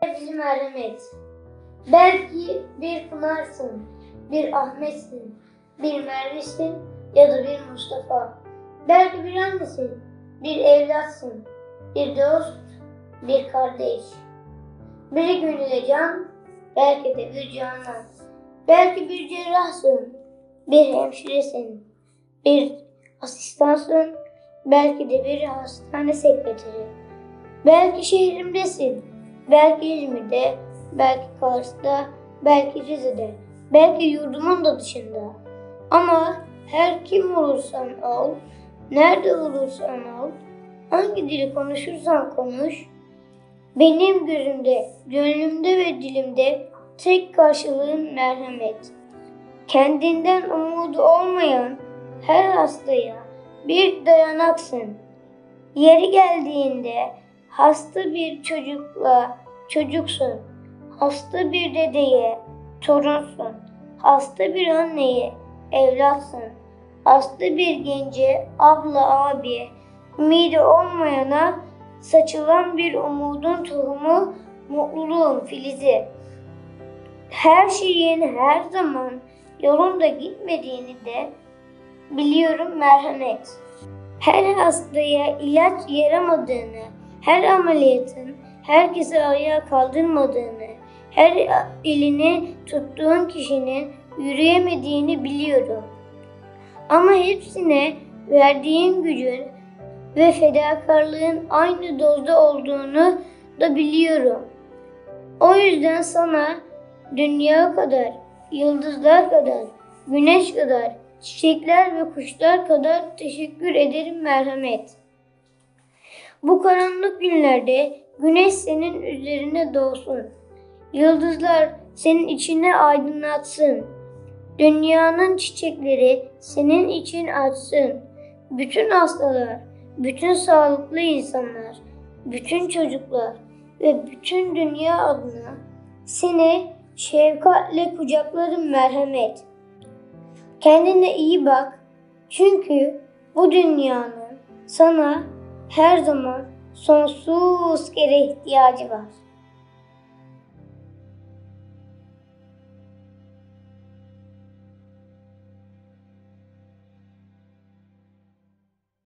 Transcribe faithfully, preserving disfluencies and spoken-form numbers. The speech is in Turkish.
Sevgili merhamet, belki bir Pınar'sın, bir Ahmet'sin, bir Merve'sin ya da bir Mustafa. Belki bir annesin, bir evlatsın, bir dost, bir kardeş. Bir gönüle can, belki de bir canan. Belki bir cerrahsın, bir hemşiresin, bir asistansın, belki de bir hastane sekreteri. Belki şehrimdesin, belki İzmir'de, belki Kars'ta, belki Rize'de, belki yurdumun da dışında. Ama her kim olursan ol, nerede olursan ol, hangi dili konuşursan konuş, benim gözümde, gönlümde ve dilimde tek karşılığın merhamet. Kendinden umudu olmayan her hastaya bir dayanaksın. Yeri geldiğinde hasta bir çocukla çocuksun, hasta bir dedeye torunsun, hasta bir anneye evlatsın, hasta bir gence abla abi, ümidi olmayana saçılan bir umudun tohumu, mutluluğun filizi. Her şeyin her zaman yolunda gitmediğini de biliyorum merhamet. Her hastaya ilaç yaramadığını, her ameliyatın herkese ayağa kaldırmadığını, her elini tuttuğun kişinin yürüyemediğini biliyorum. Ama hepsine verdiğin gücün ve fedakarlığın aynı dozda olduğunu da biliyorum. O yüzden sana dünya kadar, yıldızlar kadar, güneş kadar, çiçekler ve kuşlar kadar teşekkür ederim merhamet. Bu karanlık günlerde güneş senin üzerine doğsun. Yıldızlar senin içine aydınlatsın. Dünyanın çiçekleri senin için açsın. Bütün hastalar, bütün sağlıklı insanlar, bütün çocuklar ve bütün dünya adına seni şefkatle kucaklarım merhamet. Kendine iyi bak, çünkü bu dünyanın sana her zaman sonsuz kere ihtiyacı var.